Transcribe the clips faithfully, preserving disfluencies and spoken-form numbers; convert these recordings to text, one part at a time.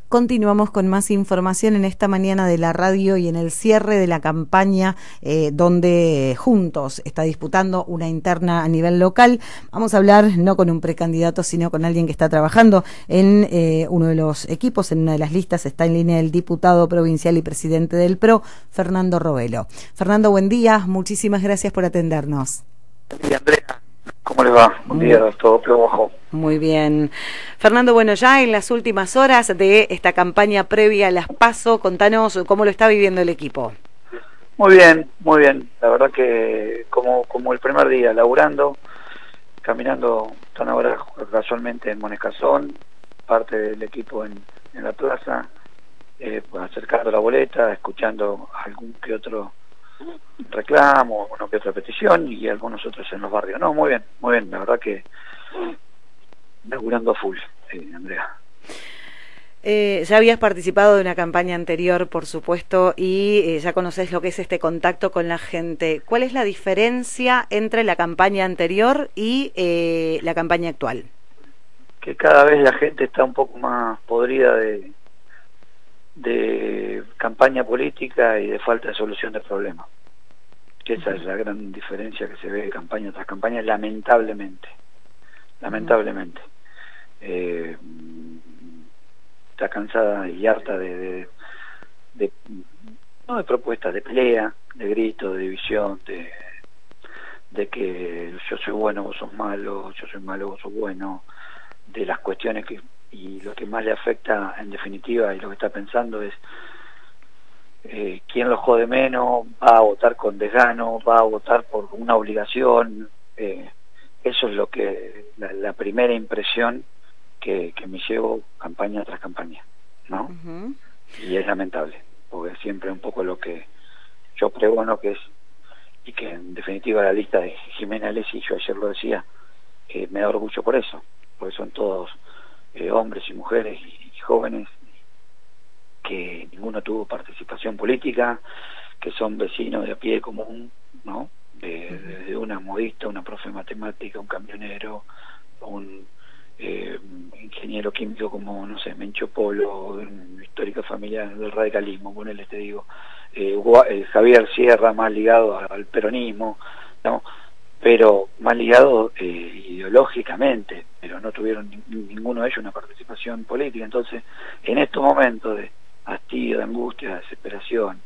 Continuamos con más información en esta mañana de la radio y en el cierre de la campaña eh, donde Juntos está disputando una interna a nivel local. Vamos a hablar no con un precandidato, sino con alguien que está trabajando en eh, uno de los equipos, en una de las listas. Está en línea el diputado provincial y presidente del P R O, Fernando Robelo. Fernando, buen día. Muchísimas gracias por atendernos. Buen día, Andrea. ¿Cómo les va? Buen día, todo trabajo. Muy bien. Fernando, bueno, ya en las últimas horas de esta campaña previa a las PASO, contanos cómo lo está viviendo el equipo. Muy bien, muy bien. La verdad que como, como el primer día, laburando, caminando, están ahora casualmente en Monescazón, parte del equipo en, en la plaza, eh, pues acercando la boleta, escuchando algún que otro reclamo, una que otra petición y algunos otros en los barrios. No, muy bien, muy bien. La verdad que laburando a full, sí, Andrea. Eh, ya habías participado de una campaña anterior, por supuesto, y eh, ya conocés lo que es este contacto con la gente. ¿Cuál es la diferencia entre la campaña anterior y eh, la campaña actual? Que cada vez la gente está un poco más podrida de, de campaña política y de falta de solución de problemas. Que esa es la gran diferencia que se ve de campaña tras campaña, lamentablemente. Lamentablemente. Eh, está cansada y harta de, de, de no de propuestas, de pelea, de gritos, de división, de, de que yo soy bueno, vos sos malo, yo soy malo, vos sos bueno, de las cuestiones que, y lo que más le afecta en definitiva y lo que está pensando es eh, quién lo jode menos, va a votar con desgano, va a votar por una obligación. eh, eso es lo que la, la primera impresión que, que me llevo campaña tras campaña, ¿no? Uh-huh. Y es lamentable, porque siempre un poco lo que yo pregono que es, y que en definitiva la lista de Jimena Alessi, yo ayer lo decía, eh, me da orgullo por eso, porque son todos eh, hombres y mujeres y, y jóvenes que ninguno tuvo participación política, que son vecinos de a pie común, ¿no? De, de, de una modista, una profe de matemática, un camionero, un eh, ingeniero químico como, no sé, Mencho Polo, una histórica familia del radicalismo, ponele, te digo, eh, eh, Javier Sierra, más ligado al peronismo, ¿no? Pero más ligado eh, ideológicamente, pero no tuvieron ni, ninguno de ellos una participación política. Entonces, en estos momentos de hastío, de angustia, de desesperación,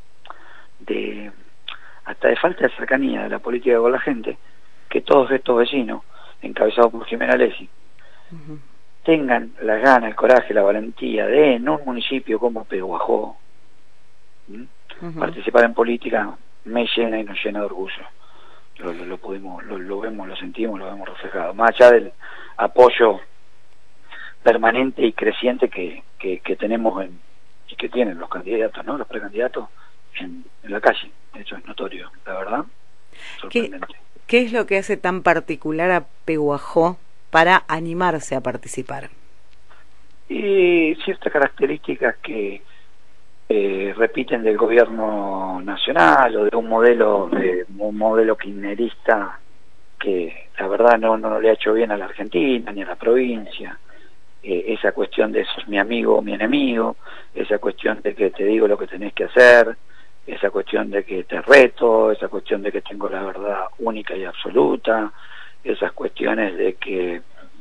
de hasta de falta de cercanía de la política con la gente, que todos estos vecinos, encabezados por Jimena Alessi, uh-huh, tengan la gana, el coraje, la valentía de, en un municipio como Peguajó, uh-huh, participar en política, me llena y nos llena de orgullo. Lo, lo, lo pudimos, lo, lo vemos, lo sentimos, lo vemos reflejado. Más allá del apoyo permanente y creciente que, que, que tenemos en, y que tienen los candidatos, ¿no? Los precandidatos en, en la calle. Eso es notorio, la verdad. Sorprendente. ¿Qué, ¿Qué es lo que hace tan particular a Peguajó para animarse a participar? Y ciertas características que eh, repiten del gobierno nacional o de un modelo de un modelo kirchnerista que la verdad no, no le ha hecho bien a la Argentina ni a la provincia. Eh, esa cuestión de sos mi amigo o mi enemigo, esa cuestión de que te digo lo que tenés que hacer, esa cuestión de que te reto, esa cuestión de que tengo la verdad única y absoluta, esas cuestiones de que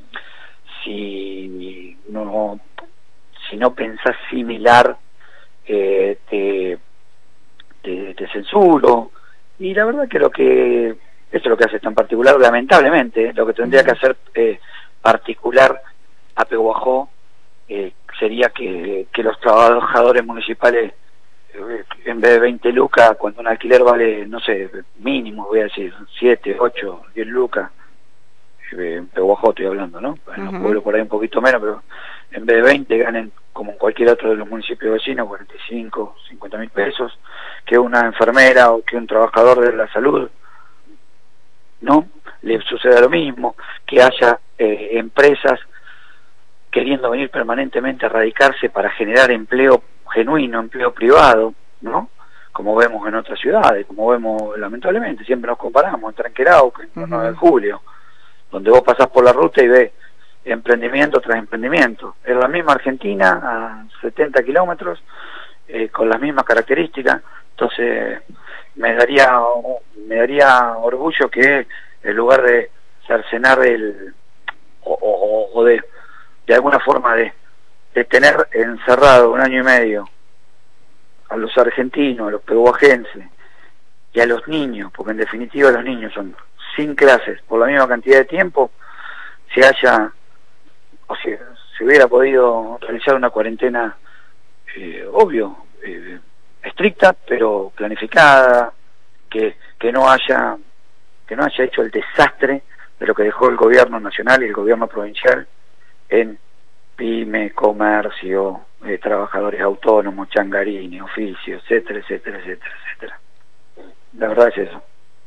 si no si no pensás similar eh, te, te, te censuro. Y la verdad que lo que eso es lo que hace tan particular, lamentablemente lo que tendría que hacer eh, particular a Peguajó eh, sería que, que los trabajadores municipales en vez de veinte lucas, cuando un alquiler vale, no sé, mínimo, voy a decir, siete, ocho, diez lucas, en Peguajó estoy hablando, ¿no? En los uh-huh, pueblos por ahí un poquito menos, pero en vez de veinte ganen, como en cualquier otro de los municipios vecinos, cuarenta y cinco, cincuenta mil pesos, que una enfermera o que un trabajador de la salud, ¿no? Le suceda lo mismo, que haya eh, empresas queriendo venir permanentemente a radicarse para generar empleo genuino, empleo privado, ¿no? Como vemos en otras ciudades, como vemos lamentablemente, siempre nos comparamos entre Trenquerauque, en nueve de julio, donde vos pasás por la ruta y ves emprendimiento tras emprendimiento. Es la misma Argentina a setenta kilómetros, eh, con las mismas características. Entonces me daría me daría orgullo que en lugar de cercenar el o, o, o de de alguna forma de, de tener encerrado un año y medio a los argentinos, a los pehuajenses y a los niños, porque en definitiva los niños son sin clases por la misma cantidad de tiempo, se haya o sea, se hubiera podido realizar una cuarentena eh, obvio eh, estricta pero planificada, que, que no haya que no haya hecho el desastre de lo que dejó el gobierno nacional y el gobierno provincial en pyme, comercio, eh, trabajadores autónomos, changarines, oficios, etcétera, etcétera, etcétera, etcétera. La verdad es eso.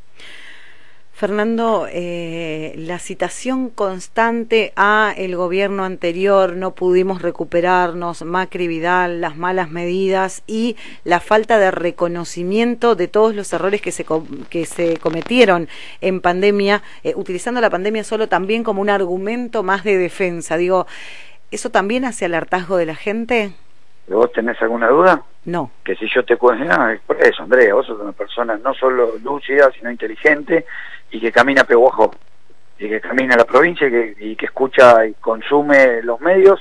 Fernando, eh, la citación constante a el gobierno anterior, no pudimos recuperarnos, Macri, Vidal, las malas medidas y la falta de reconocimiento de todos los errores que se, que se cometieron en pandemia, eh, utilizando la pandemia solo también como un argumento más de defensa. Digo, ¿eso también hace al hartazgo de la gente? ¿Vos tenés alguna duda? No. Que si yo te cuento, no, es por eso, Andrea, vos sos una persona no solo lúcida, sino inteligente, y que camina Pehuajó, y que camina la provincia, y que, y que escucha y consume los medios,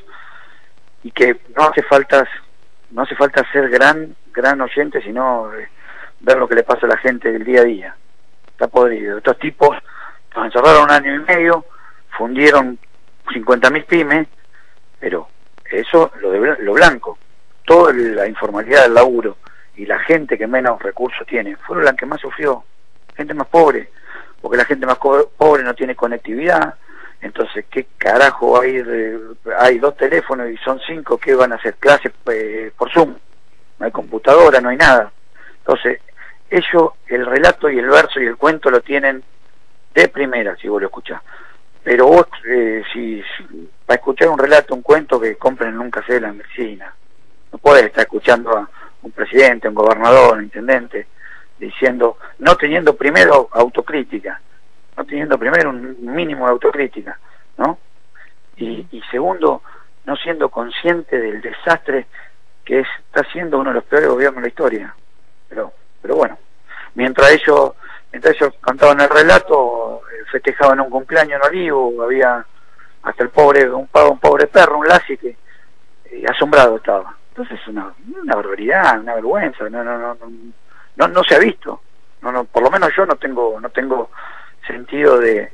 y que no hace falta no hace falta ser gran gran oyente, sino eh, ver lo que le pasa a la gente del día a día. Está podrido. Estos tipos nos encerraron un año y medio, fundieron cincuenta mil pymes, pero eso, lo de lo blanco, toda la informalidad del laburo y la gente que menos recursos tiene, fueron las que más sufrió, gente más pobre, porque la gente más pobre no tiene conectividad. Entonces, ¿qué carajo hay? De, hay dos teléfonos y son cinco, ¿qué van a hacer? Clases eh, por Zoom, no hay computadora, no hay nada. Entonces, ellos, el relato y el verso y el cuento lo tienen de primera, si vos lo escuchás. Pero vos, eh, si, si para escuchar un relato, un cuento, que compren en un café de la medicina. No podés estar escuchando a un presidente, un gobernador, un intendente, diciendo, no teniendo primero autocrítica, no teniendo primero un mínimo de autocrítica, ¿no? Y, y segundo, no siendo consciente del desastre que es, está siendo uno de los peores gobiernos de la historia. Pero, pero bueno, mientras ellos, mientras ellos cantaban el relato, festejaban un cumpleaños en Olivo, había hasta el pobre, un, un pobre perro, un Lassi, que eh, asombrado estaba. Entonces una, una barbaridad, una vergüenza, no, no, no, no, no, no se ha visto, no, no, por lo menos yo no tengo, no tengo sentido de,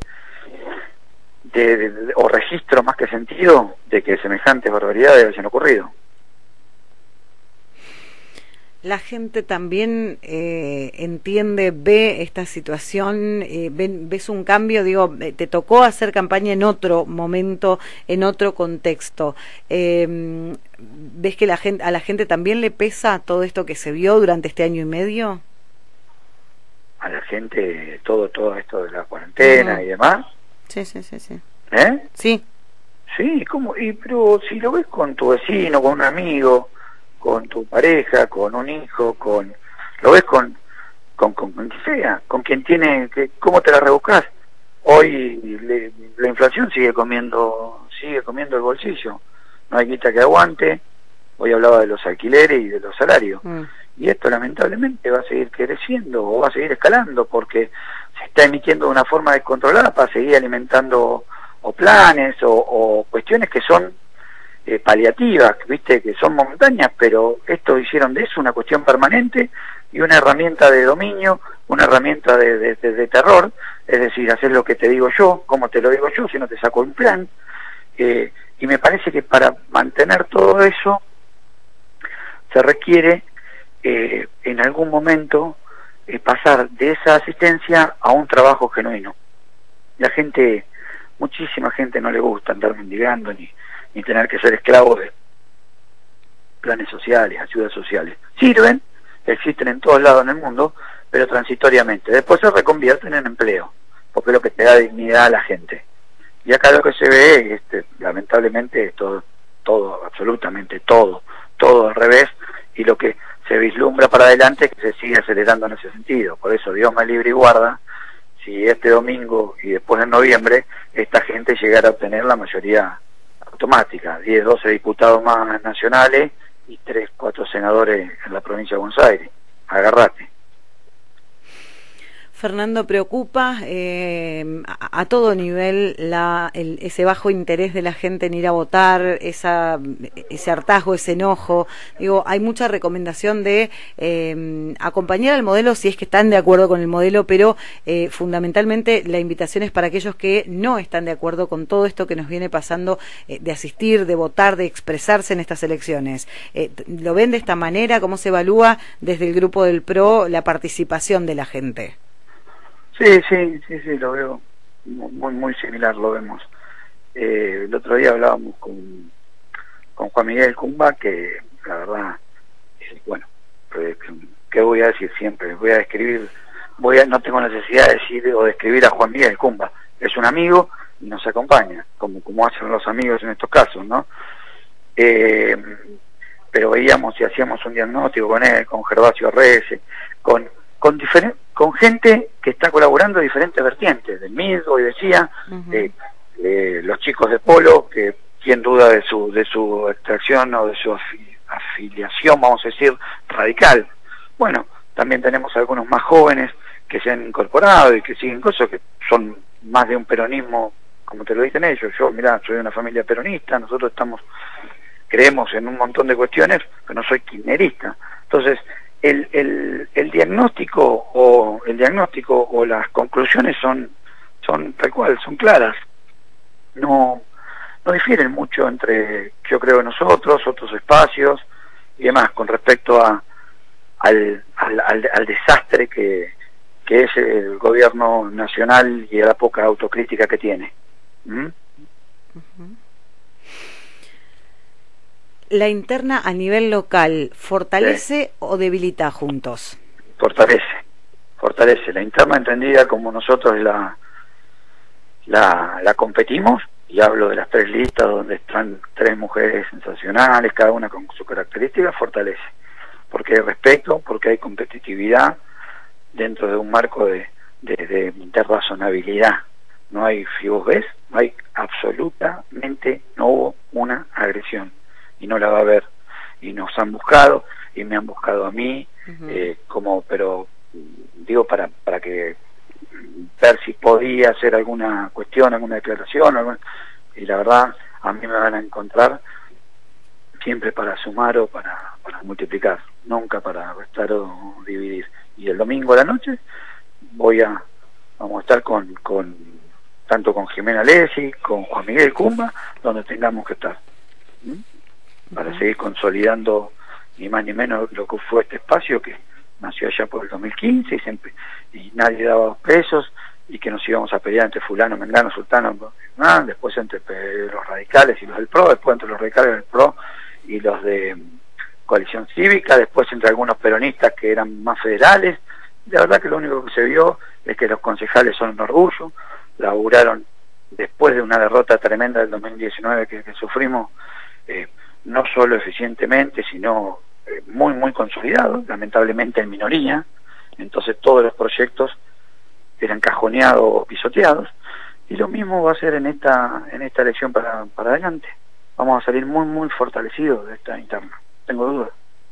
de, de, de o registro más que sentido de que semejantes barbaridades hayan ocurrido. La gente también eh, entiende, ve esta situación, eh, ven, ves un cambio, digo, te tocó hacer campaña en otro momento, en otro contexto. Eh, ¿Ves que la gente, a la gente también le pesa todo esto que se vio durante este año y medio? A la gente, todo, todo esto de la cuarentena uh-huh. y demás. Sí, sí, sí, sí. ¿Eh? Sí. Sí, ¿cómo? Y, pero si lo ves con tu vecino, con un amigo, con tu pareja, con un hijo, con lo ves con con con, con quien sea, con quien tiene, que, ¿cómo te la rebuscás? Hoy le, la inflación sigue comiendo sigue comiendo el bolsillo, no hay guita que aguante. Hoy hablaba de los alquileres y de los salarios, mm. y esto lamentablemente va a seguir creciendo o va a seguir escalando porque se está emitiendo de una forma descontrolada para seguir alimentando o planes o, o cuestiones que son Eh, paliativas, viste, que son momentáneas, pero esto hicieron de eso una cuestión permanente y una herramienta de dominio, una herramienta de, de, de, de terror, es decir, hacer lo que te digo yo, como te lo digo yo, si no te saco un plan, eh, y me parece que para mantener todo eso se requiere eh, en algún momento eh, pasar de esa asistencia a un trabajo genuino. La gente, muchísima gente no le gusta andar mendigando ni ni tener que ser esclavos de planes sociales, ayudas sociales. Sirven, existen en todos lados en el mundo, pero transitoriamente. Después se reconvierten en empleo, porque es lo que te da dignidad a la gente. Y acá lo que se ve, este, lamentablemente, es todo, todo, absolutamente todo, todo al revés, y lo que se vislumbra para adelante es que se sigue acelerando en ese sentido. Por eso, Dios me libre y guarda, si este domingo y después en noviembre, esta gente llegara a obtener la mayoría automática, diez, doce diputados más nacionales y tres, cuatro senadores en la provincia de Buenos Aires. Agarrate. Fernando, preocupa eh, a, a todo nivel la, el, ese bajo interés de la gente en ir a votar, esa, ese hartazgo, ese enojo. Digo, hay mucha recomendación de eh, acompañar al modelo si es que están de acuerdo con el modelo, pero eh, fundamentalmente la invitación es para aquellos que no están de acuerdo con todo esto que nos viene pasando, eh, de asistir, de votar, de expresarse en estas elecciones. Eh, ¿Lo ven de esta manera? ¿Cómo se evalúa desde el grupo del P R O la participación de la gente? Sí, sí, sí, sí, lo veo muy, muy similar, lo vemos. Eh, el otro día hablábamos con, con Juan Miguel Cumba, que la verdad, eh, bueno, pues, ¿qué voy a decir siempre? Voy a describir, voy a, no tengo necesidad de decir o de escribir a Juan Miguel Cumba, es un amigo y nos acompaña, como, como hacen los amigos en estos casos, ¿no? Eh, pero veíamos y hacíamos un diagnóstico con él, con Gervasio Reyes, con, con diferentes con gente que está colaborando en diferentes vertientes, del M I D, hoy decía, uh-huh. eh, eh, los chicos de Polo, que sin duda de su de su extracción o de su afi afiliación, vamos a decir, radical. Bueno, también tenemos algunos más jóvenes que se han incorporado y que siguen cosas que son más de un peronismo, como te lo dicen ellos. Yo, mirá, soy de una familia peronista, nosotros estamos, creemos en un montón de cuestiones, pero no soy kirchnerista. Entonces, El, el, el diagnóstico o el diagnóstico o las conclusiones son son tal cual, son claras, no no difieren mucho entre, yo creo, nosotros, otros espacios y demás con respecto a al, al, al, al desastre que, que es el gobierno nacional y a la poca autocrítica que tiene. ¿Mm? Uh-huh. ¿La interna a nivel local fortalece sí. o debilita Juntos? Fortalece, fortalece. La interna entendida como nosotros la, la, la competimos, y hablo de las tres listas donde están tres mujeres sensacionales, cada una con su característica, fortalece. Porque hay respeto, porque hay competitividad dentro de un marco de, de, de, de razonabilidad. No hay, si vos ves, no hay absolutamente, no hubo una agresión. Y no la va a haber, y nos han buscado y me han buscado a mí, uh-huh. eh, como pero digo para para que ver si podía hacer alguna cuestión, alguna declaración, alguna, y la verdad a mí me van a encontrar siempre para sumar o para, para multiplicar, nunca para restar o dividir. Y el domingo a la noche voy a vamos a estar con, con tanto con Jimena Lesi, con Juan Miguel Cumba, donde tengamos que estar. ¿Mm? Para seguir consolidando ni más ni menos lo que fue este espacio que nació allá por el dos mil quince y, siempre, y nadie daba dos pesos y que nos íbamos a pelear entre fulano, mengano, sultano, ah, después entre los radicales y los del P R O, después entre los radicales del P R O y los de Coalición Cívica, después entre algunos peronistas que eran más federales. La verdad que lo único que se vio es que los concejales son un orgullo, laburaron después de una derrota tremenda del dos mil diecinueve que, que sufrimos, eh, no solo eficientemente, sino eh, muy, muy consolidado, lamentablemente en minoría. Entonces todos los proyectos eran cajoneados o pisoteados, y lo mismo va a ser en esta en esta elección para, para adelante. Vamos a salir muy, muy fortalecidos de esta interna, tengo dudas.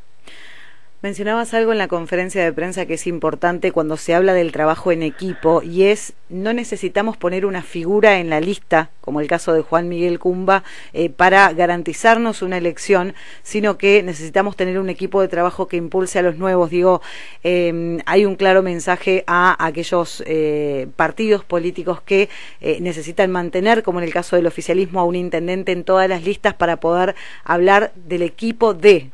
Mencionabas algo en la conferencia de prensa que es importante cuando se habla del trabajo en equipo, y es, no necesitamos poner una figura en la lista, como el caso de Juan Miguel Cumba, eh, para garantizarnos una elección, sino que necesitamos tener un equipo de trabajo que impulse a los nuevos. Digo, eh, hay un claro mensaje a aquellos eh, partidos políticos que eh, necesitan mantener, como en el caso del oficialismo, a un intendente en todas las listas para poder hablar del equipo de...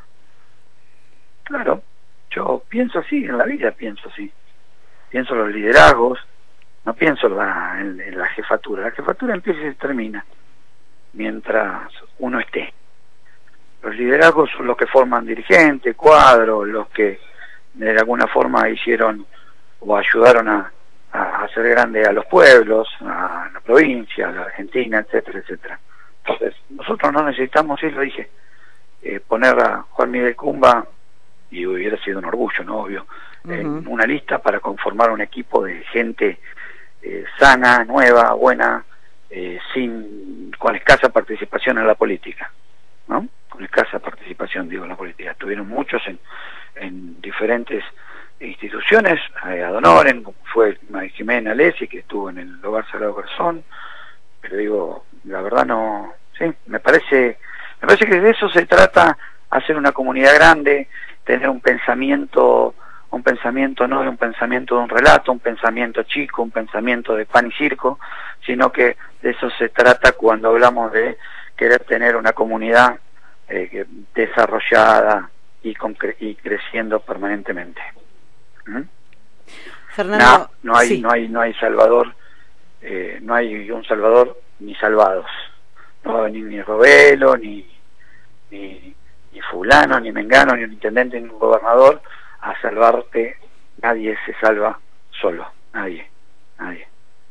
Claro, yo pienso así, en la vida pienso así. Pienso en los liderazgos, no pienso en la, en, en la jefatura. La jefatura empieza y se termina mientras uno esté. Los liderazgos son los que forman dirigentes, cuadros, los que de alguna forma hicieron o ayudaron a, a hacer grande a los pueblos, a la provincia, a la Argentina, etcétera, etcétera. Entonces, nosotros no necesitamos, sí lo dije, eh, poner a Juan Miguel Cumba, y hubiera sido un orgullo, ¿no? Obvio, uh-huh. en una lista para conformar un equipo de gente eh, sana, nueva, buena, eh, sin con escasa participación en la política, ¿no? Con escasa participación formación, digo, en la política. Estuvieron muchos en, en diferentes instituciones, eh, ad honorem, como fue Jimena Alessi, que estuvo en el Hogar Sagrado Corazón, pero digo, la verdad no, sí, me parece, me parece que de eso se trata, hacer una comunidad grande, tener un pensamiento, un pensamiento no de un pensamiento de un relato, un pensamiento chico, un pensamiento de pan y circo, sino que de eso se trata cuando hablamos de querer tener una comunidad eh, desarrollada y, con, y creciendo permanentemente. ¿Mm? Fernando, no, no hay, sí. no hay, no hay Salvador, eh, no hay un Salvador ni salvados, no va a venir ni Robelo, ni, ni, ni fulano, ni mengano, ni un intendente, ni un gobernador a salvarte. Nadie se salva solo, nadie, nadie.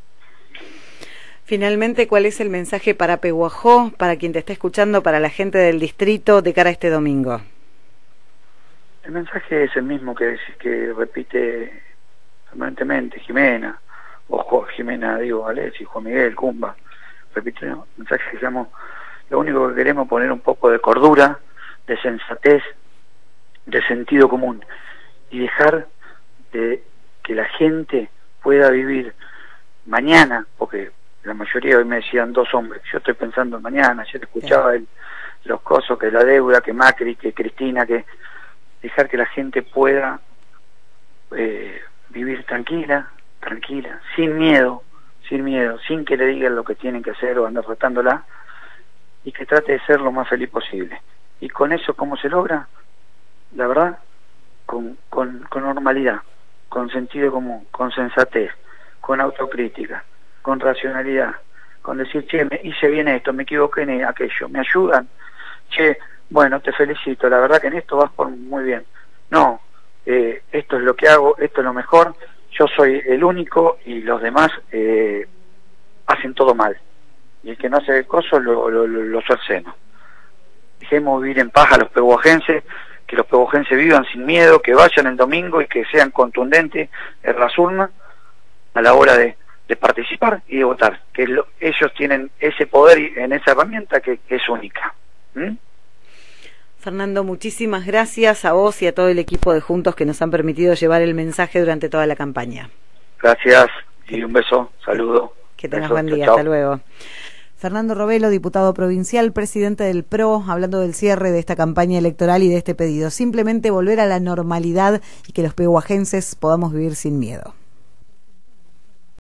Finalmente, ¿cuál es el mensaje para Pehuajó, para quien te está escuchando, para la gente del distrito de cara a este domingo? El mensaje es el mismo que, que repite permanentemente Jimena, o jo, Jimena, digo, Alessi, Juan Miguel, Cumba, repite, ¿no? El mensaje que digamos, lo único que queremos es poner un poco de cordura, de sensatez, de sentido común, y dejar de que la gente pueda vivir mañana, porque la mayoría hoy me decían dos hombres, yo estoy pensando en mañana, yo te escuchaba el, los cosos, que la deuda, que Macri, que Cristina, que dejar que la gente pueda eh, vivir tranquila, tranquila, sin miedo, sin miedo, sin que le digan lo que tienen que hacer o andar retándola, y que trate de ser lo más feliz posible. Y con eso, ¿cómo se logra? La verdad, con, con, con normalidad, con sentido común, con sensatez, con autocrítica, con racionalidad, con decir, che, me hice bien esto, me equivoqué en aquello, me ayudan, che, bueno, te felicito, la verdad que en esto vas por muy bien. No, eh, esto es lo que hago, esto es lo mejor, yo soy el único y los demás eh, hacen todo mal. Y el que no hace el coso lo, lo, lo, lo cerceno. Dejemos vivir en paz a los pehuajenses, que los pehuajenses vivan sin miedo, que vayan el domingo y que sean contundentes en las urnas a la hora de, de participar y de votar, que lo, ellos tienen ese poder en esa herramienta que, que es única. ¿Mm? Fernando, muchísimas gracias a vos y a todo el equipo de Juntos que nos han permitido llevar el mensaje durante toda la campaña. Gracias y un beso, saludo. Que tengas beso, buen día, chao, hasta luego. Fernando Robelo, diputado provincial, presidente del P R O, hablando del cierre de esta campaña electoral y de este pedido. Simplemente volver a la normalidad y que los pehuajenses podamos vivir sin miedo.